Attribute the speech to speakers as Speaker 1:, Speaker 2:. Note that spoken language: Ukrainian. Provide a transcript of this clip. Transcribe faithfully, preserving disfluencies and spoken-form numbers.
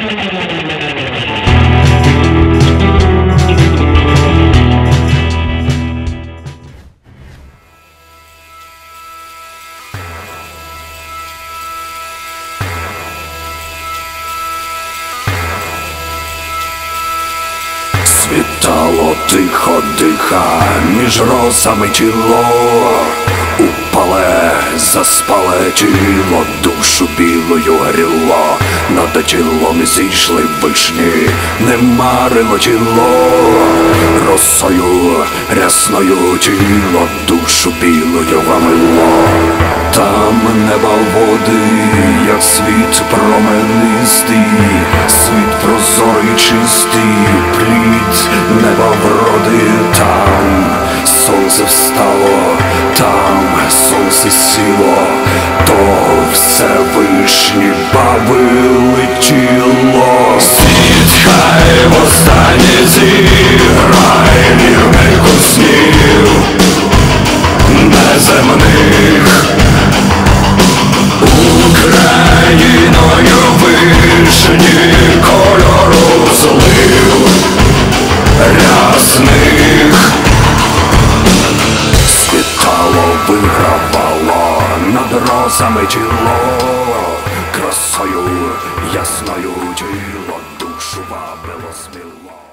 Speaker 1: Світало тихо диха, між росами тіло упале, заспале тіло, душу білою гріло. Над тілом зійшли вишні, не марило тіло. Росою рясною тіло, душу білою вамило. Там неба води, як світ променистий, світ прозорий чистий, плід неба вроди. Там сонце встало, там сонце сіло, то Всевишні бавили тіло. Світ хай востаннє зіграє вірнику снів неземних. Україною вишні кольору злив рясних. Світало вигравало над розами тіло, красою ясною тіло, душу вабило сміло.